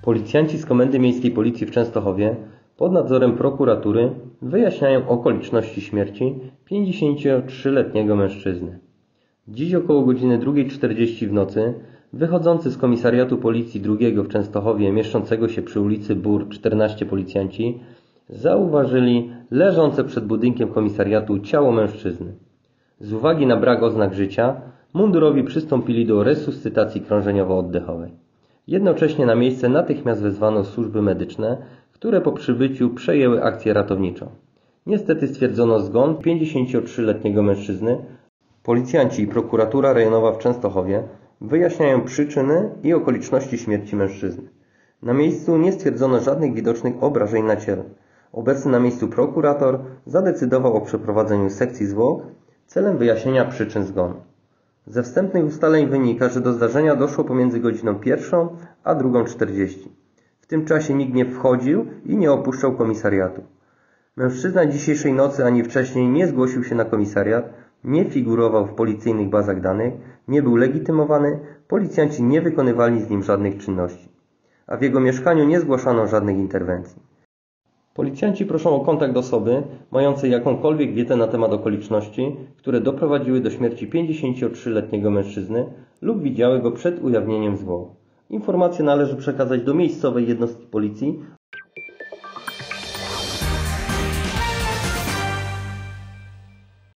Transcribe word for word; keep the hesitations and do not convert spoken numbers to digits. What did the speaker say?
Policjanci z Komendy Miejskiej Policji w Częstochowie pod nadzorem prokuratury wyjaśniają okoliczności śmierci pięćdziesięciotrzyletniego mężczyzny. Dziś około godziny drugiej czterdzieści w nocy wychodzący z komisariatu policji drugiego w Częstochowie, mieszczącego się przy ulicy Bór czternaście policjanci, zauważyli leżące przed budynkiem komisariatu ciało mężczyzny. Z uwagi na brak oznak życia, mundurowi przystąpili do resuscytacji krążeniowo-oddechowej. Jednocześnie na miejsce natychmiast wezwano służby medyczne, które po przybyciu przejęły akcję ratowniczą. Niestety stwierdzono zgon pięćdziesięciotrzyletniego mężczyzny. Policjanci i prokuratura rejonowa w Częstochowie wyjaśniają przyczyny i okoliczności śmierci mężczyzny. Na miejscu nie stwierdzono żadnych widocznych obrażeń na ciele. Obecny na miejscu prokurator zadecydował o przeprowadzeniu sekcji zwłok celem wyjaśnienia przyczyn zgonu. Ze wstępnych ustaleń wynika, że do zdarzenia doszło pomiędzy godziną pierwszą a drugą czterdzieści. W tym czasie nikt nie wchodził i nie opuszczał komisariatu. Mężczyzna dzisiejszej nocy ani wcześniej nie zgłosił się na komisariat, nie figurował w policyjnych bazach danych, nie był legitymowany, policjanci nie wykonywali z nim żadnych czynności, a w jego mieszkaniu nie zgłaszano żadnych interwencji. Policjanci proszą o kontakt osoby mającej jakąkolwiek wiedzę na temat okoliczności, które doprowadziły do śmierci pięćdziesięciotrzyletniego mężczyzny lub widziały go przed ujawnieniem zwłok. Informacje należy przekazać do miejscowej jednostki policji